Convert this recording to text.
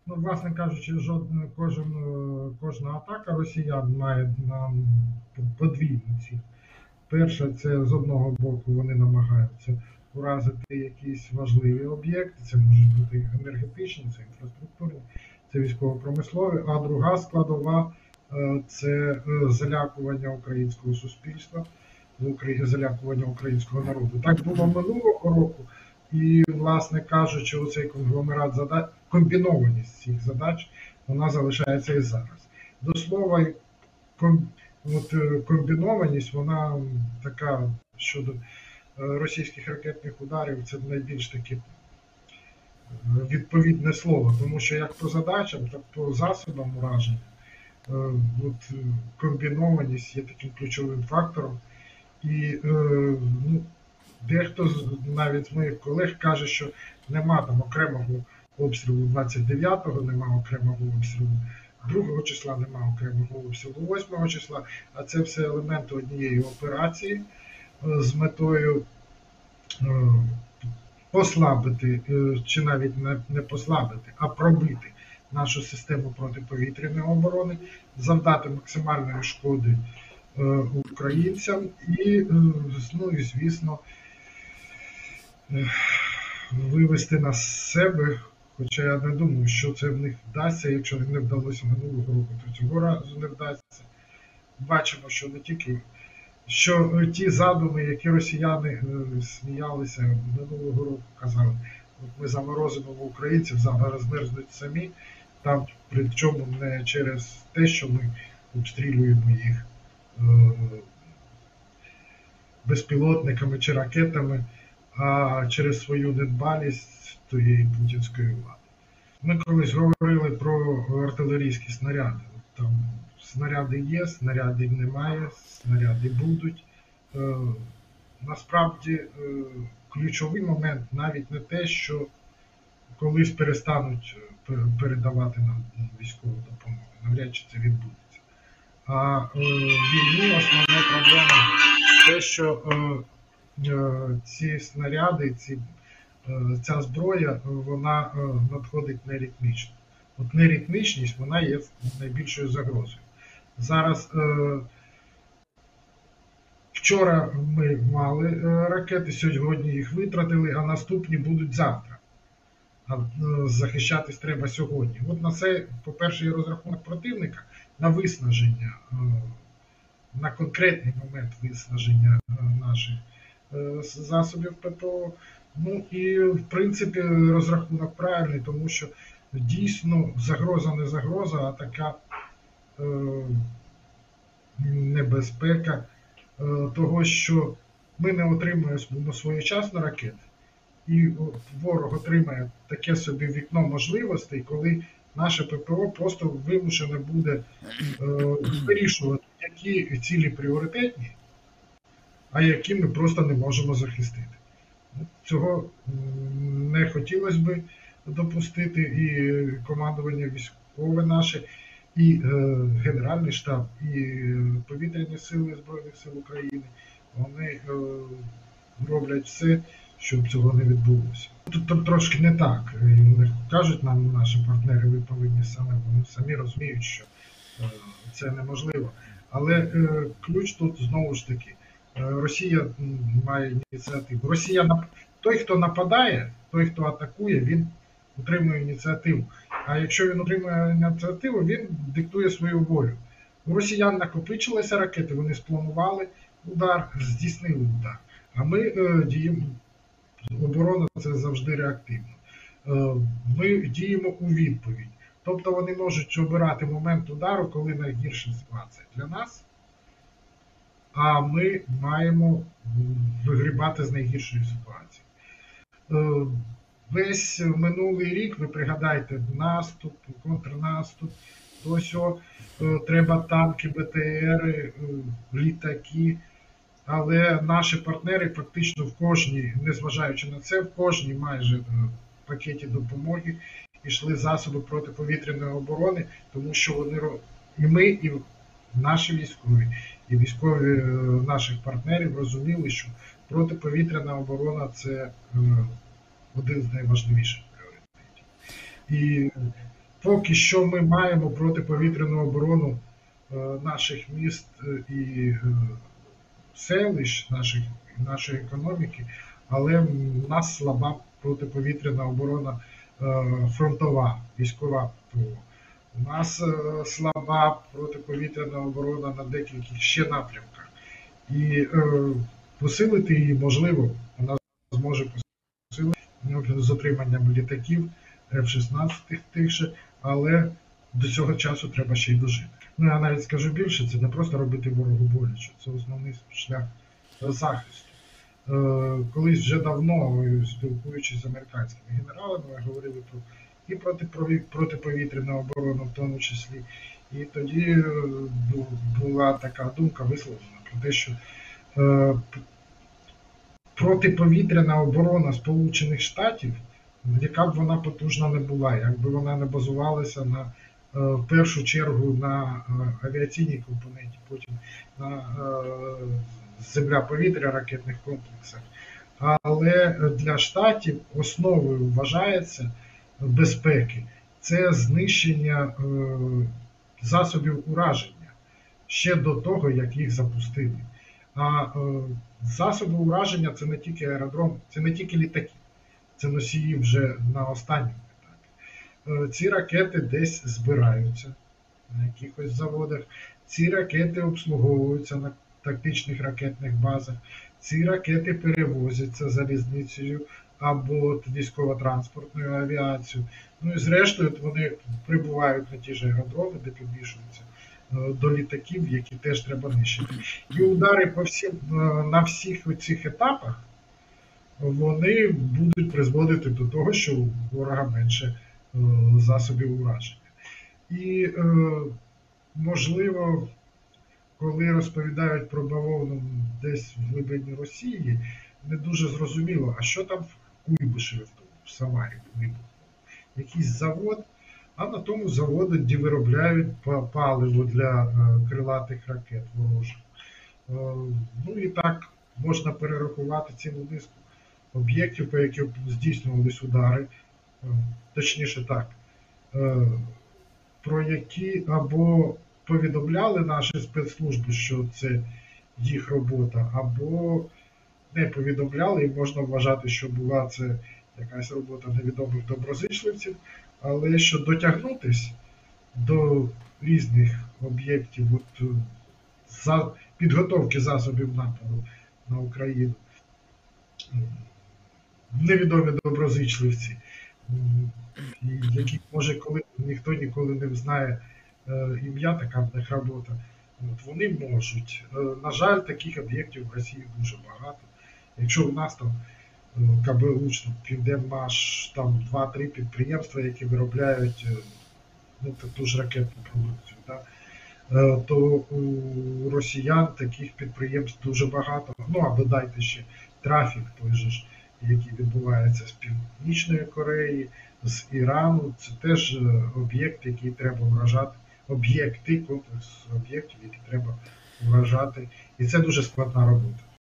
Ну, власне кажучи, кожна атака росіян має подвійну ціль. Перше, це з одного боку вони намагаються уразити якісь важливі об'єкти, це можуть бути енергетичні, це інфраструктурні, це військово-промислові, а друга складова це залякування українського суспільства, залякування українського народу. Так було минулого року, і, власне кажучи, оцей конгломерат задач, комбінованість цих задач, вона залишається і зараз. До слова, комбінованість, вона така щодо російських ракетних ударів, це найбільш таке відповідне слово, тому що як по задачам, так по засобам ураження, комбінованість є таким ключовим фактором. І дехто навіть з моїх колег каже, що нема там окремого обстрілу 29-го, нема окремого обстрілу 2 числа, нема окремого обстрілу 8 числа, а це все елементи однієї операції з метою послабити, чи навіть не послабити, а пробити нашу систему протиповітряної оборони, завдати максимальної шкоди українцям і, звісно, вивести нас з себе, хоча я не думаю, що це в них вдасться, якщо не вдалося минулого року, то цього разу не вдасться. Бачимо, що не тільки, що ті задуми, які росіяни сміялися минулого року, казали, от ми заморозимо українців, зараз мерзнуть самі, там причому не через те, що ми обстрілюємо їх безпілотниками чи ракетами, а через свою недбалість тієї путінської влади. Ми колись говорили про артилерійські снаряди. Там снаряди є, снарядів немає, снаряди будуть. Насправді ключовий момент навіть не те, що колись перестануть передавати нам військову допомогу. Навряд чи це відбудеться. А в війні основна проблема те, що ці снаряди, ця зброя, вона надходить неритмічно. От неритмічність, вона є найбільшою загрозою. Зараз, вчора ми мали ракети, сьогодні їх витратили, а наступні будуть завтра. А захищатись треба сьогодні. От на це, по-перше, є розрахунок противника на виснаження, на конкретний момент виснаження наших засобів ППО. Ну і, в принципі, розрахунок правильний, тому що дійсно загроза не загроза, а така небезпека того, що ми не отримуємо своєчасно ракети, і ворог отримає таке собі вікно можливостей, коли наше ППО просто вимушене буде вирішувати, які цілі пріоритетні, а які ми просто не можемо захистити. Цього не хотілося б допустити, і командування військове наше, і Генеральний штаб, і повітряні сили Збройних сил України, вони роблять все, щоб цього не відбулося. Тут трошки не так. Кажуть нам наші партнери, ви повинні вони самі розуміють, що це неможливо. Але ключ тут знову ж таки. Росія має ініціативу. Той, хто нападає, той, хто атакує, він отримує ініціативу. А якщо він отримує ініціативу, він диктує свою волю. У росіян накопичилися ракети, вони спланували удар, здійснили удар. А ми діємо, оборона це завжди реактивно. Ми діємо у відповідь. Тобто вони можуть обирати момент удару, коли найгірша ситуація для нас, а ми маємо вигрібати з найгіршої ситуації. Весь минулий рік, ви пригадайте, наступ, контрнаступ, то сьо, треба танки, БТРи, літаки, але наші партнери фактично в кожній, незважаючи на це, в кожній майже пакеті допомоги йшли засоби протиповітряної оборони, тому що вони, і ми, і наші військові, і військові наших партнерів розуміли, що протиповітряна оборона – це один з найважливіших пріоритетів. І Поки що ми маємо протиповітряну оборону наших міст і селищ, нашої економіки, але в нас слаба протиповітряна оборона фронтова, військова ПВО. У нас слаба протиповітряна оборона на декількох ще напрямках. І посилити її можливо, вона зможе посилити з отриманням літаків F-16 тих же, але до цього часу треба ще й дожити. Ну, я навіть скажу більше, це не просто робити ворогу боляче, це основний шлях захисту. Колись вже давно, спілкуючись з американськими генералами, ми говорили про і протиповітряну оборону в тому числі. І тоді була така думка висловлена про те, що протиповітряна оборона Сполучених Штатів, яка б вона потужна не була, якби вона не базувалася на в першу чергу на авіаційній компоненті, потім на земля-повітря ракетних комплексах. Але для Штатів основою вважається безпеки це знищення засобів ураження ще до того, як їх запустили. А засоби ураження це не тільки аеродром, це не тільки літаки, це носії вже на останньому етапі. Ці ракети десь збираються на якихось заводах, ці ракети обслуговуються на тактичних ракетних базах, ці ракети перевозяться залізницею або військово-транспортною авіацією. Ну і зрештою вони прибувають на ті ж аеродроми, де підвішуються до літаків, які теж треба нищити. І удари на всіх цих етапах вони будуть призводити до того, що у ворога менше засобів ураження. І, можливо, коли розповідають про бавовну десь в глибині Росії, не дуже зрозуміло, а що там в Куйбишеві, в Самарі вибухнуло. Якийсь завод, а на тому заводі виробляють паливо для крилатих ракет ворожих. Ну і так можна перерахувати цілу низку об'єктів, по яких здійснювались удари, точніше так, про які або повідомляли наші спецслужби, що це їх робота, або не повідомляли, і можна вважати, що була це якась робота невідомих доброзичливців, але що дотягнутись до різних об'єктів підготовки засобів нападу на Україну, невідомі доброзичливці, які, може, коли ніхто ніколи не знає ім'я, така в них робота, вони можуть. На жаль, таких об'єктів в Росії дуже багато. Якщо у нас там КБУ, Південмаш, там 2-3 підприємства, які виробляють ту ж ракетну продукцію, да? То у росіян таких підприємств дуже багато. Ну, а додайте ще трафік той же ж, який відбувається з Північної Кореї, з Ірану. Це теж об'єкт, який треба вражати. Об'єкти, комплекс об'єктів, які треба вражати. І це дуже складна робота.